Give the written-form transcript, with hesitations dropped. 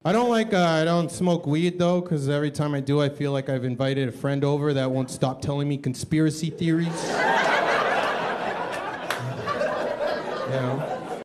I don't smoke weed though, because every time I do, I feel like I've invited a friend over that won't stop telling me conspiracy theories. You know?